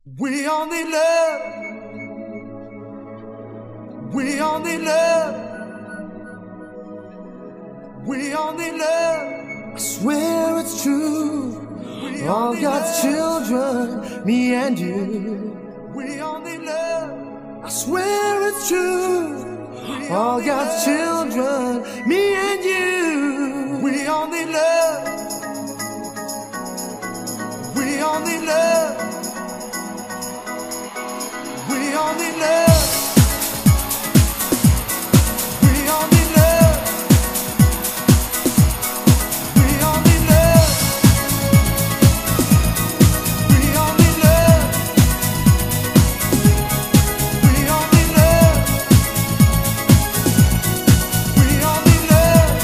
We only love, we only love, we only love. I swear it's true. All God's children, me and you. We only love. I swear it's true. All God's children, me and you. We only love. We only love. We only love. We only love. We only love. We only love. We only love. We only love.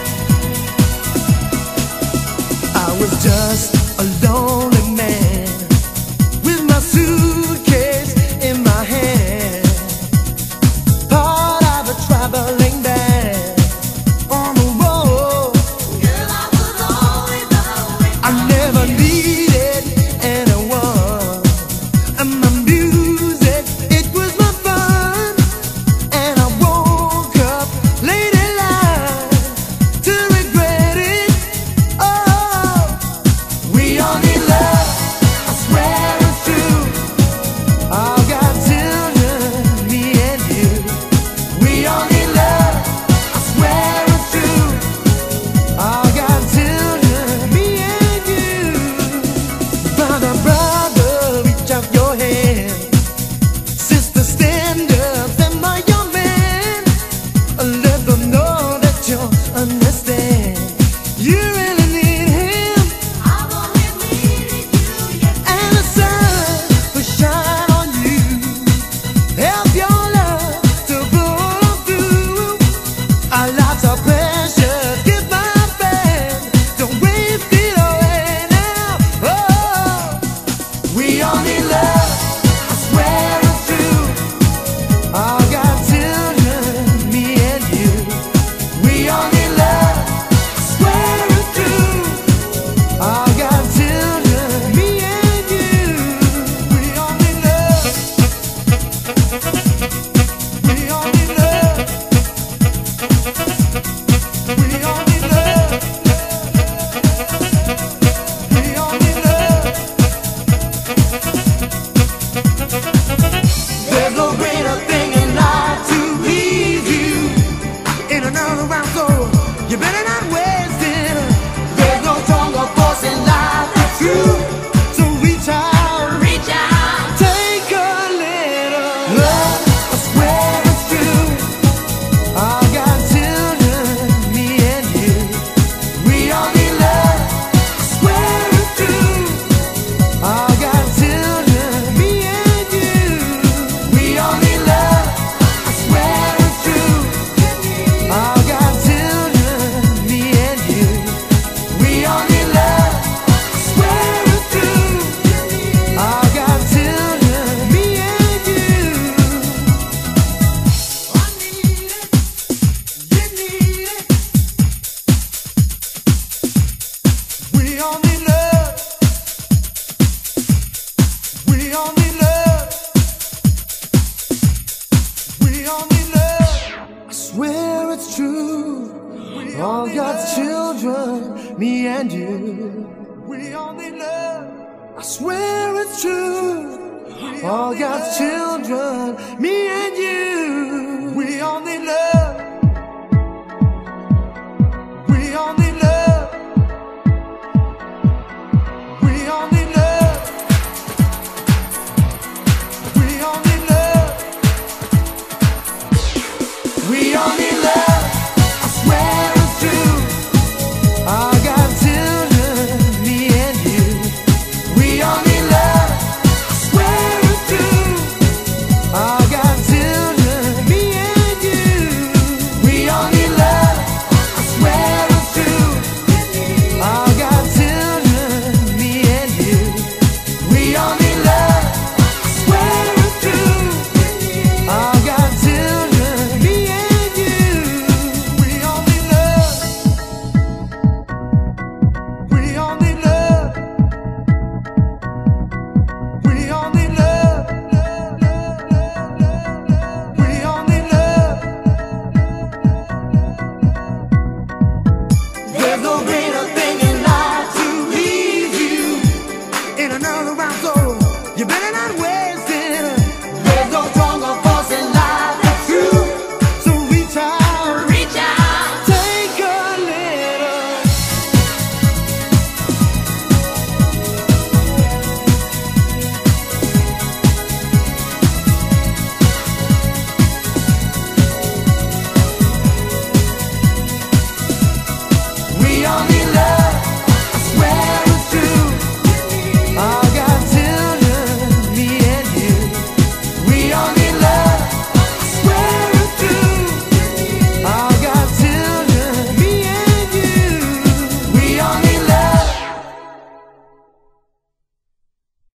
I was just a lonely man with my suitcase in my hand, part of a traveling band on the road. Girl, I was always away. I never needed anyone, and my music, it was my fun. And I woke up late in life to regret it. Oh, we only love, I swear it's true. All got children, me and you. We only love, I swear it's true. All got children, me and you. Brother, brother, reach out your hand. Sister, stand up, stand by your man. Let them know that you understand. You really need him. I've always needed you, yeah. And the sun will shine on you. Help your love to pull through. Our lives are precious. Give my best. Don't waste it away now. Oh, we only love. I swear it's true. All got children, me and you. We only love. I swear it's true. All got children, me and you. We only love. We only love. We only love. We only love. There's no greater thing in life to please you. In another round, so you better not waste it. There's no stronger force in life that's true. So reach out, reach out, take a little love. I swear it's true. All got children, me and you. We only love. I swear it's true. All got children, me and you. We only love. I swear it's true. All got children, me and you. We only love. I swear it's true. All got children, me and you. I need it. You need it. We only love. We only love. We only love. I swear it's true. All God's children, me and you. We only love. I swear it's true. All God's children, me and you. We only love. We only love. We only love. We only love. We only love. I swear it's true. All got children, me and you. We only love. I swear it's true. All got children. You better not wait.